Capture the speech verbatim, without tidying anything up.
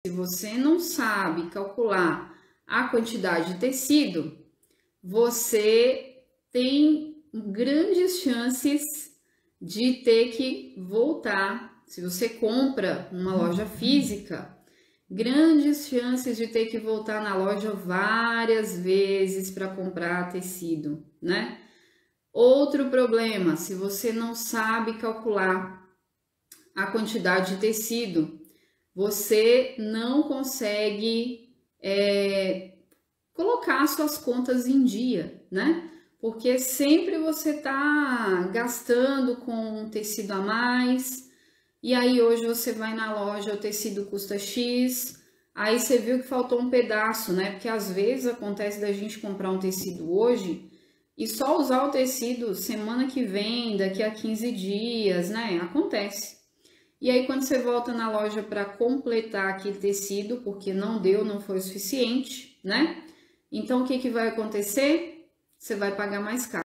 Se você não sabe calcular a quantidade de tecido, você tem grandes chances de ter que voltar. Se você compra uma loja física, grandes chances de ter que voltar na loja várias vezes para comprar tecido, né? Outro problema, se você não sabe calcular a quantidade de tecido, você não consegue é, colocar suas contas em dia, né? Porque sempre você tá gastando com tecido a mais, e aí hoje você vai na loja, o tecido custa X, aí você viu que faltou um pedaço, né? Porque às vezes acontece da gente comprar um tecido hoje e só usar o tecido semana que vem, daqui a quinze dias, né? Acontece. E aí quando você volta na loja para completar aquele tecido, porque não deu, não foi o suficiente, né? Então o que que vai acontecer? Você vai pagar mais caro.